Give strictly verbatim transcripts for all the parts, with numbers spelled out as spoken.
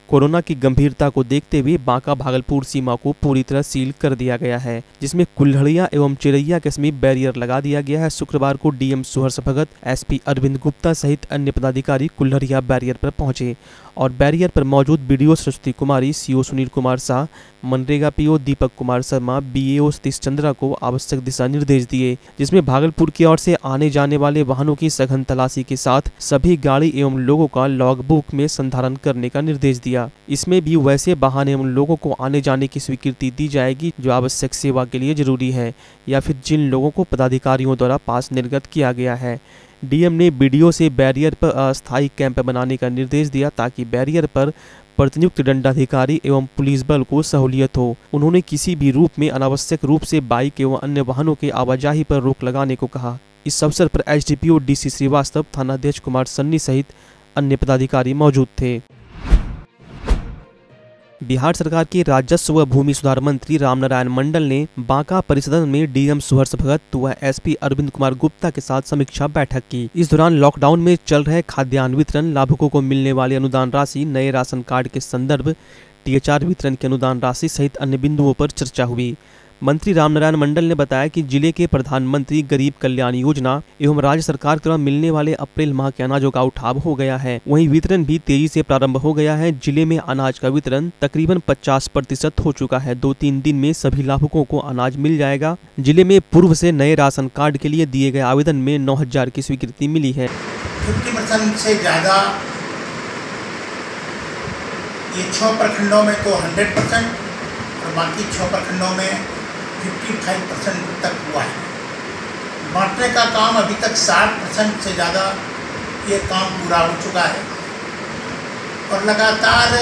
Corona की गंभीरता को देखते हुए बांका भागलपुर सीमा को पूरी तरह सील कर दिया गया है, जिसमें कुल्हड़िया एवं चिरैया के समीप बैरियर लगा दिया गया है। शुक्रवार को डीएम सुहर्ष भगत, एसपी अरविंद गुप्ता सहित अन्य पदाधिकारी कुल्हड़िया बैरियर पर पहुंचे और बैरियर पर मौजूद BDO Saraswati Kumari, CO Sunil Kumar Shah, MNREGA PO Deepak Kumar Sharma, BAO Satish Chandra को आवश्यक दिशा निर्देश दिए, जिसमें भागलपुर की ओर से आने जाने वाले वाहनों की सघन तलाशी के साथ सभी गाड़ी एवं लोगों का लॉग बुक में संधारण करने का निर्देश दिया। इसमें भी वैसे वाहन एवं लोगों को आने जाने की स्वीकृति दी जाएगी जो आवश्यक सेवा के लिए जरूरी है या फिर जिन लोगों को पदाधिकारियों द्वारा पास निर्गत किया गया है। डीएम ने बीडीओ से बैरियर पर अस्थायी कैंप बनाने का निर्देश दिया ताकि बैरियर पर प्रतिनियुक्त दंडाधिकारी एवं पुलिस बल को सहूलियत हो। उन्होंने किसी भी रूप में अनावश्यक रूप से बाइक एवं अन्य वाहनों के आवाजाही पर रोक लगाने को कहा। इस अवसर पर एसडीपीओ डीसी श्रीवास्तव, थानाध्यक्ष कुमार सन्नी सहित अन्य पदाधिकारी मौजूद थे। बिहार सरकार के राजस्व व भूमि सुधार मंत्री रामनारायण मंडल ने बांका परिसदन में डीएम सुहर्ष भगत व एसपी अरविंद कुमार गुप्ता के साथ समीक्षा बैठक की। इस दौरान लॉकडाउन में चल रहे खाद्यान्न वितरण, लाभुकों को मिलने वाली अनुदान राशि, नए राशन कार्ड के संदर्भ, टीएचआर वितरण की अनुदान राशि सहित अन्य बिंदुओं पर चर्चा हुई। मंत्री रामनारायण मंडल ने बताया कि जिले के प्रधानमंत्री गरीब कल्याण योजना एवं राज्य सरकार द्वारा मिलने वाले अप्रैल माह के अनाजों का उठाव हो गया है। वहीं वितरण भी तेजी से प्रारंभ हो गया है। जिले में अनाज का वितरण तकरीबन पचास प्रतिशत हो चुका है। दो तीन दिन में सभी लाभुकों को अनाज मिल जाएगा। जिले में पूर्व से नए राशन कार्ड के लिए दिए गए आवेदन में नौ हजार की स्वीकृति मिली है। फिफ्टी परसेंट से ज्यादा ये छह प्रखंडों में तो हंड्रेड परसेंट और बाकी छह प्रखंडों में पचपन परसेंट तक हुआ है। बांटने का काम अभी तक साठ परसेंट से ज़्यादा ये काम पूरा हो चुका है और लगातार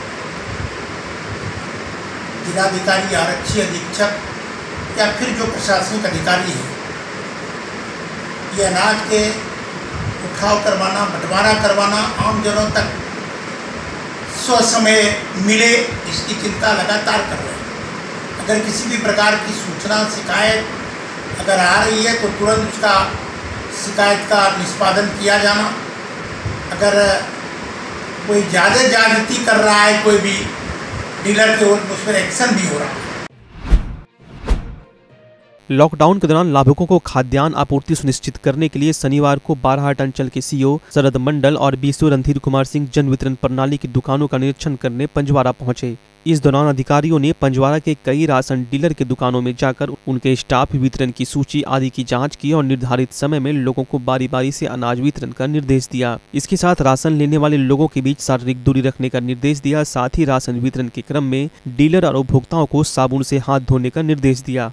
जिलाधिकारी, आरक्षी अधीक्षक या फिर जो प्रशासनिक अधिकारी है, ये अनाज के उठाव करवाना, बंटवारा करवाना, आम जनों तक स्वसमय मिले, इसकी चिंता लगातार कर रहे हैं। अगर किसी भी प्रकार की सूचना, शिकायत अगर आ रही है तो तुरंत उसका शिकायत का निष्पादन किया जाना। अगर कोई ज़्यादा ज्यादती कर रहा है कोई भी डीलर के ओर, उस पर एक्शन भी हो रहा है। लॉकडाउन के दौरान लाभुकों को खाद्यान्न आपूर्ति सुनिश्चित करने के लिए शनिवार को बाराहाट अंचल के सीओ शरद मंडल और बीसीओ रणधीर कुमार सिंह जन वितरण प्रणाली की दुकानों का निरीक्षण करने पंजवारा पहुंचे। इस दौरान अधिकारियों ने पंजवारा के कई राशन डीलर के दुकानों में जाकर उनके स्टाफ वितरण की सूची आदि की जांच की और निर्धारित समय में लोगों को बारी बारी से अनाज वितरण का निर्देश दिया। इसके साथ राशन लेने वाले लोगों के बीच शारीरिक दूरी रखने का निर्देश दिया। साथ ही राशन वितरण के क्रम में डीलर और उपभोक्ताओं को साबुन से हाथ धोने का निर्देश दिया।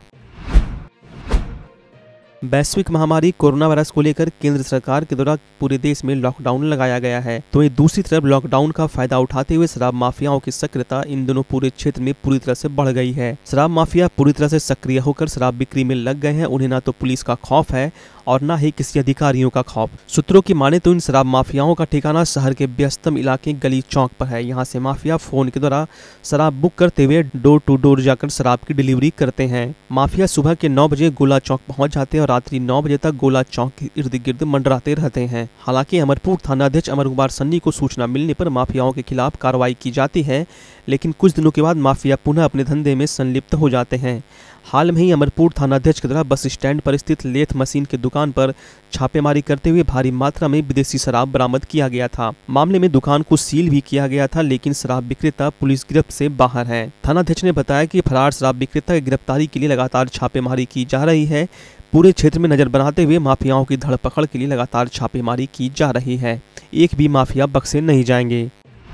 वैश्विक महामारी कोरोना वायरस को लेकर केंद्र सरकार के द्वारा पूरे देश में लॉकडाउन लगाया गया है, तो वहीं दूसरी तरफ लॉकडाउन का फायदा उठाते हुए शराब माफियाओं की सक्रियता इन दोनों पूरे क्षेत्र में पूरी तरह से बढ़ गई है। शराब माफिया पूरी तरह से सक्रिय होकर शराब बिक्री में लग गए हैं। उन्हें ना तो पुलिस का खौफ है और न ही किसी अधिकारियों का खौफ। सूत्रों की माने तो इन शराब माफियाओं का ठिकाना शहर के व्यस्तम इलाके गली चौक पर है। यहाँ से माफिया फोन के द्वारा शराब बुक करते हुए डोर टू डोर जाकर शराब की डिलीवरी करते हैं। माफिया सुबह के नौ बजे गोला चौक पहुंच जाते हैं और रात्रि नौ बजे तक गोला चौक के इर्द गिर्द मंडराते रहते हैं। हालांकि अमरपुर थानाध्यक्ष अमर कुमार सन्नी को सूचना मिलने पर माफियाओं के खिलाफ कार्रवाई की जाती है, लेकिन कुछ दिनों के बाद माफिया पुनः अपने धंधे में संलिप्त हो जाते हैं। हाल में ही अमरपुर थानाध्यक्ष के द्वारा बस स्टैंड पर स्थित लेथ मशीन की दुकान पर छापेमारी करते हुए भारी मात्रा में विदेशी शराब बरामद किया गया था। मामले में दुकान को सील भी किया गया था, लेकिन शराब विक्रेता पुलिस गिरफ्त से बाहर है। थानाध्यक्ष ने बताया कि फरार शराब विक्रेता की गिरफ्तारी के लिए लगातार छापेमारी की जा रही है। पूरे क्षेत्र में नजर बनाते हुए माफियाओं की धरपकड़ के लिए लगातार छापेमारी की जा रही है। एक भी माफिया बख्शे नहीं जाएंगे।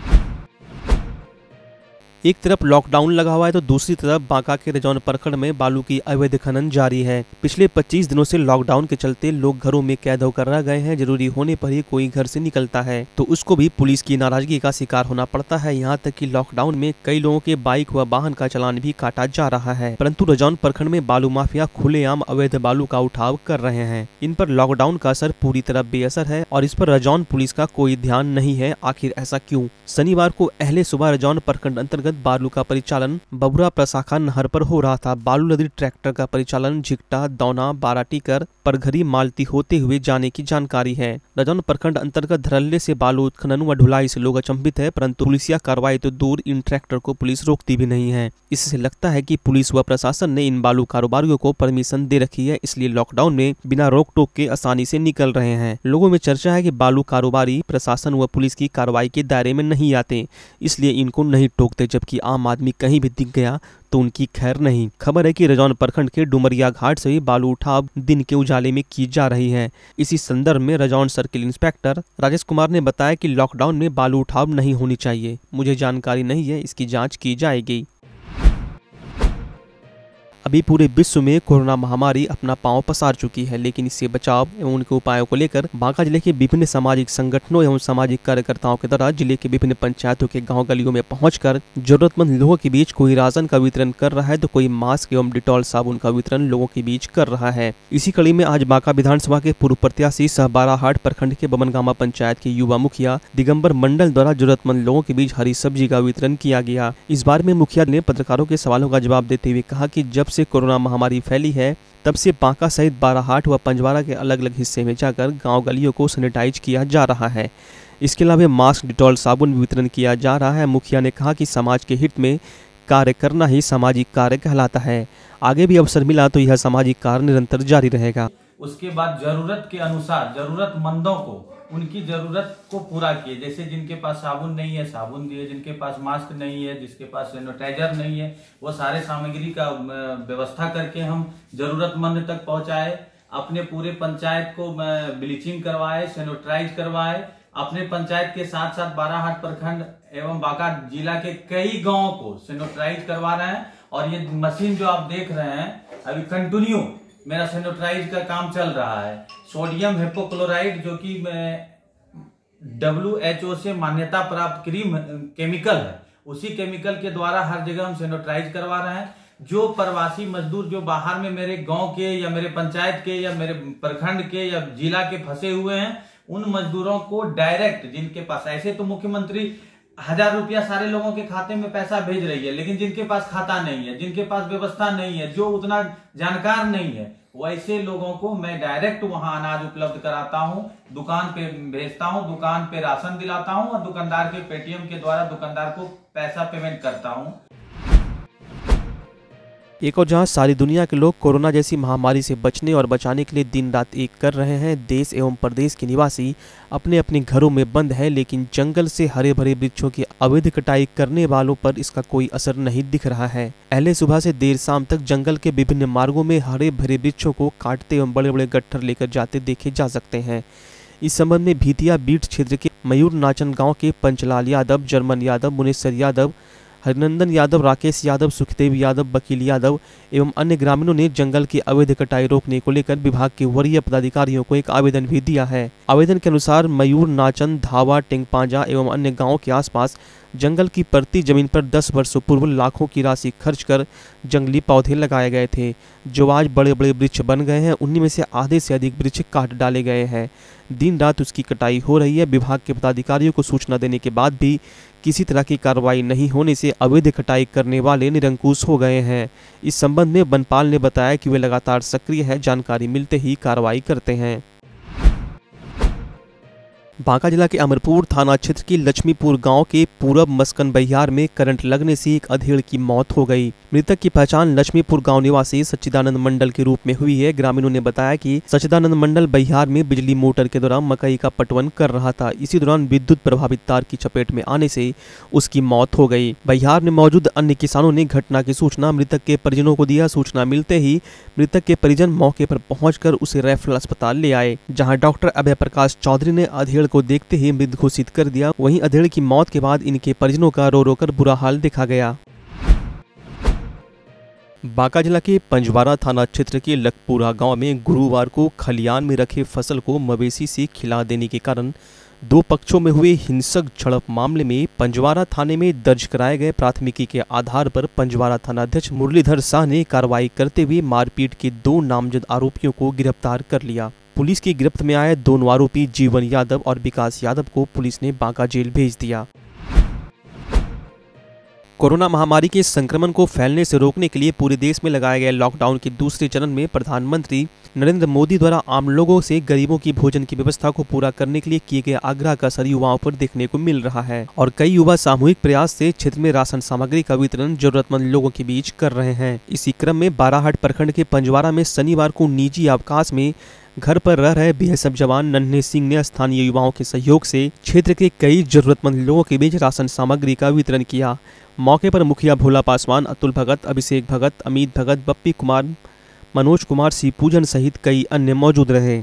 एक तरफ लॉकडाउन लगा हुआ है तो दूसरी तरफ बांका के रजौन प्रखंड में बालू की अवैध खनन जारी है। पिछले पच्चीस दिनों से लॉकडाउन के चलते लोग घरों में कैद होकर रह गए हैं। जरूरी होने पर ही कोई घर से निकलता है तो उसको भी पुलिस की नाराजगी का शिकार होना पड़ता है। यहाँ तक कि लॉकडाउन में कई लोगों के बाइक व वाहन का चालान भी काटा जा रहा है, परंतु रजौन प्रखंड में बालू माफिया खुलेआम अवैध बालू का उठाव कर रहे हैं। इन पर लॉकडाउन का असर पूरी तरह बेअसर है और इस पर रजौन पुलिस का कोई ध्यान नहीं है। आखिर ऐसा क्यों? शनिवार को अहले सुबह रजौन प्रखंड अंतर्गत अंतर्गत बालू का परिचालन बबुरा प्रशाखा नहर पर हो रहा था। बालू लदी ट्रैक्टर का परिचालन झिकटा, दौना, बाराटीकर, परघरी, मालती होते हुए जाने की जानकारी है। रजौन प्रखंड अंतर्गत धरल्ले से बालू उत्खनन व ढुलाई से लोग अचंभित है, परंतु पुलिसिया कार्रवाई तो दूर, इन ट्रैक्टर को पुलिस रोकती भी नहीं है। इससे लगता है कि पुलिस व प्रशासन ने इन बालू कारोबारियों को परमिशन दे रखी है, इसलिए लॉकडाउन में बिना रोक टोक के आसानी से निकल रहे हैं। लोगों में चर्चा है कि बालू कारोबारी प्रशासन व पुलिस की कार्रवाई के दायरे में नहीं आते, इसलिए इनको नहीं टोकते, जबकि आम आदमी कहीं भी दिख गया तो उनकी खैर नहीं। खबर है कि रजौन प्रखंड के डुमरिया घाट से बालू उठाव दिन के उजाले में की जा रही है। इसी संदर्भ में रजौन सर्किल इंस्पेक्टर राजेश कुमार ने बताया कि लॉकडाउन में बालू उठाव नहीं होनी चाहिए। मुझे जानकारी नहीं है, इसकी जांच की जाएगी। अभी पूरे विश्व में कोरोना महामारी अपना पांव पसार चुकी है, लेकिन इससे बचाव एवं उनके उपायों को लेकर बांका जिले के विभिन्न सामाजिक संगठनों एवं सामाजिक कार्यकर्ताओं के द्वारा जिले के विभिन्न पंचायतों के गांव गलियों में पहुंचकर जरूरतमंद लोगों के बीच कोई राशन का वितरण कर रहा है तो कोई मास्क एवं डिटॉल साबुन का वितरण लोगों के बीच कर रहा है। इसी कड़ी में आज बांका विधानसभा के पूर्व प्रत्याशी सह बाराहाट प्रखंड के बबनगामा पंचायत के युवा मुखिया दिगंबर मंडल द्वारा जरूरतमंद लोगों के बीच हरी सब्जी का वितरण किया गया। इस बारे में मुखिया ने पत्रकारों के सवालों का जवाब देते हुए कहा कि जब से कोरोना महामारी फैली है तब से बांका सहित बाराहाट व पंजवारा के अलग अलग हिस्से में जाकर गांव गलियों को सैनिटाइज किया जा रहा है। इसके अलावा मास्क, डिटॉल, साबुन वितरण किया जा रहा है। मुखिया ने कहा कि समाज के हित में कार्य करना ही सामाजिक कार्य कहलाता है। आगे भी अवसर मिला तो यह सामाजिक कार्य निरंतर जारी रहेगा। उसके बाद जरूरत के अनुसार जरूरतमंदों को उनकी जरूरत को पूरा किए। जैसे जिनके पास साबुन नहीं है साबुन दिए, जिनके पास मास्क नहीं है, जिसके पास सैनिटाइजर नहीं है, वो सारे सामग्री का व्यवस्था करके हम जरूरतमंद तक पहुंचाए। अपने पूरे पंचायत को ब्लीचिंग करवाए, सैनिटाइज करवाए। अपने पंचायत के साथ साथ बाराहाट प्रखंड एवं बांका जिला के कई गांवों को सैनिटाइज करवा रहे हैं। और ये मशीन जो आप देख रहे हैं अभी कंटिन्यू मेरा सैनिटाइज का काम चल रहा है। सोडियम हिपोक्लोराइड जो कि डब्ल्यू एच ओ से मान्यता प्राप्त क्रीम केमिकल है, उसी केमिकल के द्वारा हर जगह हम सैनिटाइज करवा रहे हैं। जो प्रवासी मजदूर जो बाहर में मेरे गांव के या मेरे पंचायत के या मेरे प्रखंड के या जिला के फंसे हुए हैं, उन मजदूरों को डायरेक्ट जिनके पास, ऐसे तो मुख्यमंत्री हजार रुपया सारे लोगों के खाते में पैसा भेज रही है, लेकिन जिनके पास खाता नहीं है, जिनके पास व्यवस्था नहीं है, जो उतना जानकार नहीं है, वैसे लोगों को मैं डायरेक्ट वहां अनाज उपलब्ध कराता हूं, दुकान पे भेजता हूं, दुकान पे राशन दिलाता हूं और दुकानदार के पेटीएम के द्वारा दुकानदार को पैसा पेमेंट करता हूं। एक और जहां सारी दुनिया के लोग कोरोना जैसी महामारी से बचने और बचाने के लिए दिन रात एक कर रहे हैं, देश एवं प्रदेश के निवासी अपने अपने घरों में बंद है, लेकिन जंगल से हरे भरे वृक्षों की अवैध कटाई करने वालों पर इसका कोई असर नहीं दिख रहा है। पहले सुबह से देर शाम तक जंगल के विभिन्न मार्गों में हरे भरे वृक्षों को काटते एवं बड़े बड़े गट्ठर लेकर जाते देखे जा सकते हैं। इस संबंध में भीतिया बीट क्षेत्र के मयूर नाचन गाँव के पंचलाल यादव, जर्मन यादव, मुनेश्वर यादव, हरिनंदन यादव, राकेश यादव, सुखदेव यादव, वकील यादव एवं अन्य ग्रामीणों ने जंगल की अवैध कटाई रोकने को लेकर विभाग के वरीय पदाधिकारियों को एक आवेदन भी दिया है। आवेदन के अनुसार मयूर नाचन, धावा, टेंगपांजा एवं अन्य गांवों के आसपास जंगल की परती जमीन पर दस वर्षों पूर्व लाखों की राशि खर्च कर जंगली पौधे लगाए गए थे, जो आज बड़े बड़े वृक्ष बन गए हैं। उन्हीं में से आधे से अधिक वृक्ष काट डाले गए हैं। दिन रात उसकी कटाई हो रही है। विभाग के पदाधिकारियों को सूचना देने के बाद भी किसी तरह की कार्रवाई नहीं होने से अवैध कटाई करने वाले निरंकुश हो गए हैं। इस संबंध में वनपाल ने बताया कि वे लगातार सक्रिय है, जानकारी मिलते ही कार्रवाई करते हैं। बांका जिला के अमरपुर थाना क्षेत्र के लक्ष्मीपुर गांव के पूरब मस्कन बहियार में करंट लगने से एक अधेड़ की मौत हो गई। मृतक की पहचान लक्ष्मीपुर गांव निवासी सच्चिदानंद मंडल के रूप में हुई है। ग्रामीणों ने बताया कि सच्चिदानंद मंडल बहियार में बिजली मोटर के दौरान मकई का पटवन कर रहा था। इसी दौरान विद्युत प्रभावित तार की चपेट में आने से उसकी मौत हो गई। बहियार में मौजूद अन्य किसानों ने घटना की सूचना मृतक के परिजनों को दिया। सूचना मिलते ही मृतक के परिजन मौके पर पहुंचकर उसे रेफरल अस्पताल ले आए, जहां डॉक्टर अभय प्रकाश चौधरी ने अधेड़ को देखते ही मृत घोषित कर दिया। वहीं अधेड़ की मौत के बाद इनके परिजनों का रो रो कर बुरा हाल देखा गया। बांका जिला के पंजवारा थाना क्षेत्र के लखपुरा गांव में गुरुवार को खलियान में रखे फसल को मवेशी से खिला देने के कारण दो पक्षों में हुए हिंसक झड़प मामले में पंजवारा थाने में दर्ज कराए गए प्राथमिकी के आधार पर पंजवारा थानाध्यक्ष मुरलीधर शाह ने कार्रवाई करते हुए मारपीट के दो नामजद आरोपियों को गिरफ्तार कर लिया। पुलिस की गिरफ्त में आए दोनों आरोपी जीवन यादव और विकास यादव को पुलिस ने बांका जेल भेज दिया। कोरोना महामारी के संक्रमण को फैलने से रोकने के लिए पूरे देश में लगाए गए लॉकडाउन के दूसरे चरण में प्रधानमंत्री नरेंद्र मोदी द्वारा आम लोगों से गरीबों की भोजन की व्यवस्था को पूरा करने के लिए किए गए आग्रह का असर युवाओं पर देखने को मिल रहा है और कई युवा सामूहिक प्रयास से क्षेत्र में राशन सामग्री का वितरण जरूरतमंद लोगों के बीच कर रहे हैं। इसी क्रम में बाराहाट प्रखंड के पंजवारा में शनिवार को निजी अवकाश में घर पर रह रहे बीएसएफ जवान नन्हे सिंह ने स्थानीय युवाओं के सहयोग से क्षेत्र के कई जरूरतमंद लोगों के बीच राशन सामग्री का वितरण किया। मौके पर मुखिया भोला पासवान, अतुल भगत, अभिषेक भगत, अमित भगत, बप्पी कुमार, मनोज कुमार, सी पूजन सहित कई अन्य मौजूद रहे।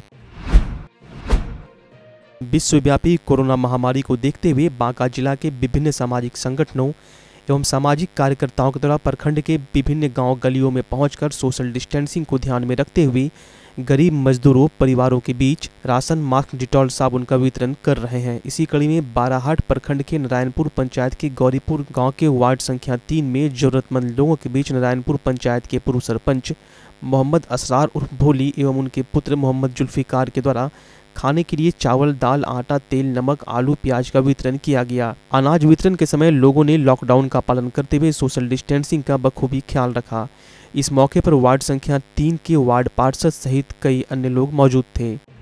विश्वव्यापी कोरोना महामारी को देखते हुए बांका जिला के विभिन्न सामाजिक संगठनों एवं सामाजिक कार्यकर्ताओं के द्वारा प्रखंड के विभिन्न गांव गलियों में पहुंचकर सोशल डिस्टेंसिंग को ध्यान में रखते हुए गरीब मजदूरों परिवारों के बीच राशन, मास्क, डिटॉल साबुन का वितरण कर रहे हैं। इसी कड़ी में बाराहाट प्रखंड के नारायणपुर पंचायत के गौरीपुर गांव के वार्ड संख्या तीन में जरूरतमंद लोगों के बीच नारायणपुर पंचायत के पूर्व सरपंच मोहम्मद असरार उर्फ भोली एवं उनके पुत्र मोहम्मद जुल्फिकार के द्वारा खाने के लिए चावल, दाल, आटा, तेल, नमक, आलू, प्याज का वितरण किया गया। अनाज वितरण के समय लोगों ने लॉकडाउन का पालन करते हुए सोशल डिस्टेंसिंग का बखूबी ख्याल रखा। इस मौके पर वार्ड संख्या तीन के वार्ड पार्षद सहित कई अन्य लोग मौजूद थे।